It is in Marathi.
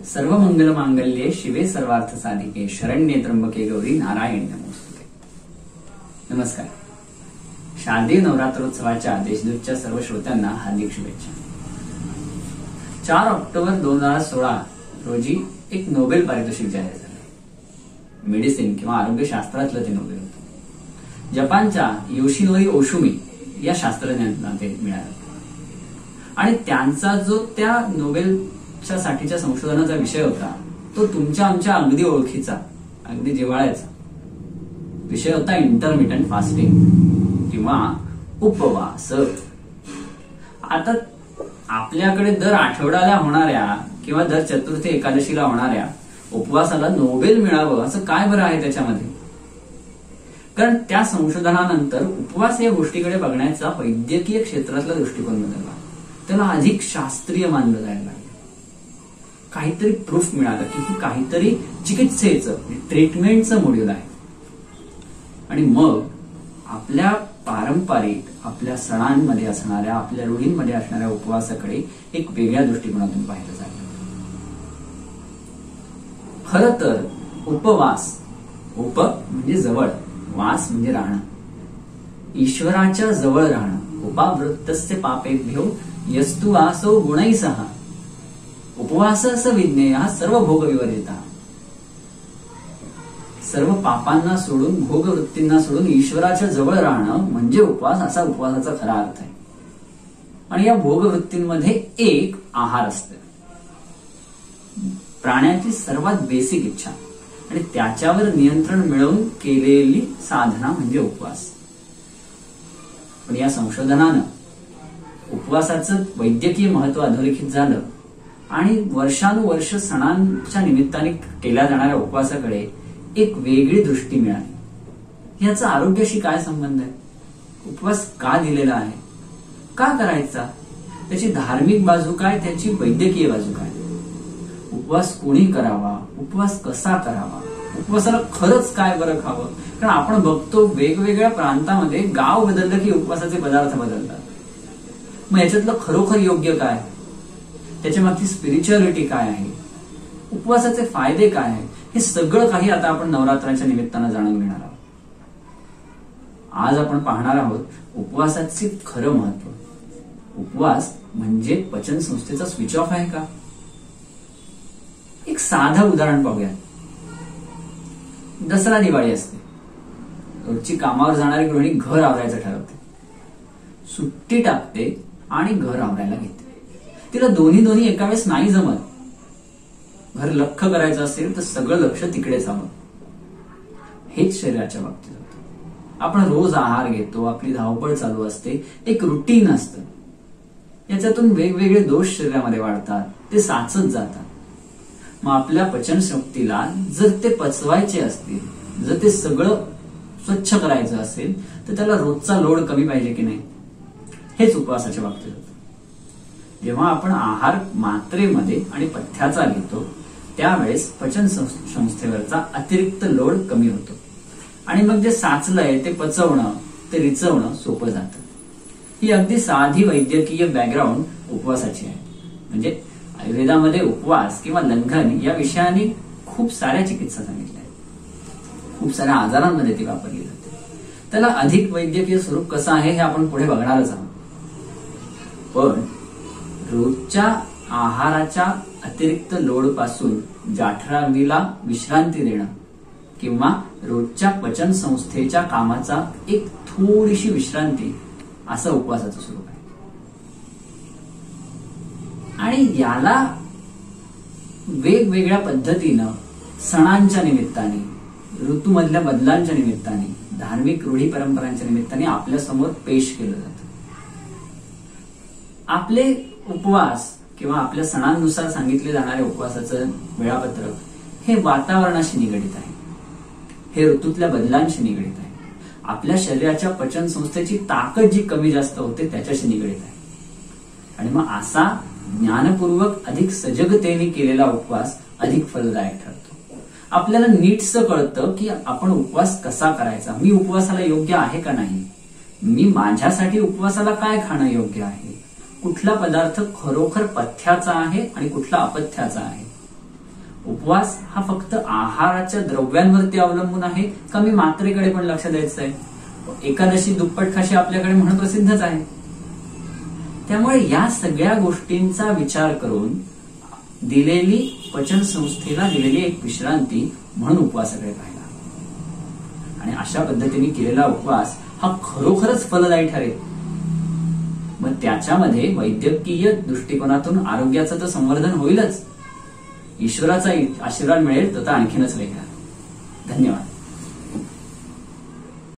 सर्व मंगल मांगल्ये शिवे सर्वार्थ साधिके शरण्ये त्र्यंबके गौरी नारायणी नमोस्तुते. नमस्कार. शारदीय नवरात्रोत्सवाच्या देशदूतच्या सर्व श्रोत्यांना हार्दिक शुभेच्छा. 4 ऑक्टोबर 2016 रोजी एक नोबेल पारितोषिक जाहीर झाले. मेडिसिन किंवा आरोग्यशास्त्रातलं ते नोबेल होतं. जपानच्या योशिनोरी ओशुमी या शास्त्रज्ञांना ते मिळालं आणि त्यांचा जो त्या नोबेलच्या साठीच्या संशोधनाचा विषय होता तो तुमच्या आमच्या अगदी ओळखीचा, अगदी जिव्हाळ्याचा विषय होता इंटरमिटंट फास्टिंग किंवा उपवास. आता आपल्याकडे दर आठवड्याला होणाऱ्या किंवा दर चतुर्थी एकादशीला होणाऱ्या उपवासाला नोबेल मिळावं असं काय बरं आहे त्याच्यामध्ये? कारण त्या संशोधनानंतर उपवास या गोष्टीकडे बघण्याचा वैद्यकीय क्षेत्रातला दृष्टिकोन बदलला. त्याला अधिक शास्त्रीय मानलं जायला लागलं. काहीतरी प्रूफ मिळालं की ही काहीतरी चिकित्सेचं, ट्रीटमेंटचं मॉड्यूल आहे. आणि मग आपल्या पारंपरिक, आपल्या सणांमध्ये असणाऱ्या, आपल्या रूढींमध्ये असणाऱ्या उपवासाकडे एक वेगळ्या दृष्टिकोनातून पाहिलं जायला लागलं. खरं तर उपवास, उप म्हणजे जवळ, वास म्हणजे राहणं, ईश्वराच्या जवळ राहणं. उपावृत्तस्य पापेभ्यो यस्तु वासो गुणैसह उपवासस विज्ञेय सर्व भोग विवर्जिता. सर्व पापांना सोडून, भोगवृत्तींना सोडून ईश्वराच्या जवळ राहणं म्हणजे उपवास, असा उपवासाचा खरा अर्थ आहे. आणि या भोगवृत्तींमध्ये एक आहार असते, प्राण्याची सर्वात बेसिक इच्छा, आणि त्याच्यावर नियंत्रण मिळवून केलेली साधना म्हणजे उपवास. पण या संशोधनानं उपवासाचं वैद्यकीय महत्व अधोरेखित झालं आणि वर्षानुवर्ष सणांच्या निमित्ताने केल्या जाणाऱ्या उपवासाकडे एक वेगळी दृष्टी मिळाली. याचा आरोग्याशी काय संबंध आहे? उपवास का दिलेला आहे? का करायचा? त्याची धार्मिक बाजू काय? त्याची वैद्यकीय बाजू काय? उपवास कोणी करावा? उपवास कसा करावा? उपवासाला खरंच काय बरं खावं? कारण आपण बघतो वेगवेगळ्या प्रांतामध्ये गाव बदललं की उपवासाचे पदार्थ बदलतात. मग याच्यातलं खरोखर योग्य काय? त्याच्या मागची स्पिरिच्युअलिटी काय आहे? उपवासाचे फायदे काय आहेत? हे सगळं काही आता आपण नवरात्राच्या निमित्तानं जाणून घेणार आहोत. आज आपण पाहणार आहोत उपवासाचे खरं महत्व. उपवास म्हणजे पचन संस्थेचा स्विच ऑफ आहे का? एक साधं उदाहरण पाहूया. दसरा दिवाळी असते, रोजची कामावर जाणारी गृहिणी घर आवरायचं ठरवते, सुट्टी टाकते आणि घर आवरायला घेते. तिला दोन्ही एका वेळेस नाही जमत. घर लख्ख करायचं असेल तर सगळं लक्ष तिकडेच हवं. हेच शरीराच्या बाबतीत होतं. आपण रोज आहार घेतो, आपली धावपळ चालू असते, एक रुटीन असतं. याच्यातून वेगवेगळे दोष शरीरामध्ये वाढतात, ते साचत जातात. मग आपल्या पचनशक्तीला जर ते पचवायचे असतील, जर ते सगळं स्वच्छ करायचं असेल तर त्याला रोजचा लोड कमी पाहिजे की नाही? हेच उपवासाच्या बाबतीत होतं. जेव्हा आपण आहार मात्रेमध्ये आणि पथ्याचा घेतो त्यावेळेस पचन संस्थेवरचा अतिरिक्त लोड कमी होतो आणि मग जे साचलंय ते पचवणं, ते रिचवणं सोपं जातं. ही अगदी साधी वैद्यकीय बॅकग्राऊंड उपवासाची आहे. म्हणजे आयुर्वेदामध्ये उपवास किंवा लंघन या विषयाने खूप साऱ्या चिकित्सा सांगितल्या आहेत. खूप साऱ्या आजारांमध्ये ती वापरली जाते. त्याला अधिक वैद्यकीय स्वरूप कसं आहे हे आपण पुढे बघणारच आहोत. पण रोजच्या आहाराच्या अतिरिक्त लोड पासून जाठराग्नीला विश्रांती देणं किंवा रोजच्या पचन संस्थेच्या कामाचा एक थोडीशी विश्रांती, असं उपवासाचं स्वरूप आहे. आणि याला वेगवेगळ्या पद्धतीनं सणांच्या निमित्ताने, ऋतूमधल्या बदलांच्या निमित्ताने, धार्मिक रूढी परंपरांच्या निमित्ताने आपल्या समोर पेश केलं जातं. आपले उपवास किंवा आपल्या सणांनुसार सांगितले जाणारे उपवासाचं वेळापत्रक हे वातावरणाशी निगडित आहे, हे ऋतूतल्या बदलांशी निगडित आहे, आपल्या शरीराच्या पचन संस्थेची ताकद जी कमी जास्त होते त्याच्याशी निगडित आहे. आणि मग असा ज्ञानपूर्वक अधिक सजगतेने केलेला उपवास अधिक फलदायक ठरतो. आपल्याला नीटसं कळतं की आपण उपवास कसा करायचा, मी उपवासाला योग्य आहे का नाही, मी माझ्यासाठी उपवासाला काय खाणं योग्य आहे, कुठला पदार्थ खरोखर पथ्याचा आहे आणि कुठला अपथ्याचा आहे, उपवास हा फक्त आहाराच्या द्रव्यांवरती अवलंबून आहे का मी मात्रेकडे पण लक्ष द्यायचं आहे? एकादशी दुप्पट खाशी आपल्याकडे म्हणून प्रसिद्धच आहे. त्यामुळे या सगळ्या गोष्टींचा विचार करून दिलेली पचन संस्थेला दिलेली एक विश्रांती म्हणून उपवासाकडे पाहिला आणि अशा पद्धतीने केलेला उपवास हा खरोखरच फलदायी ठरेल. मग त्याच्यामध्ये वैद्यकीय दृष्टिकोनातून आरोग्याचं तर संवर्धन होईलच, ईश्वराचा आशीर्वाद मिळेल तर आणखीनच वेगळा. धन्यवाद.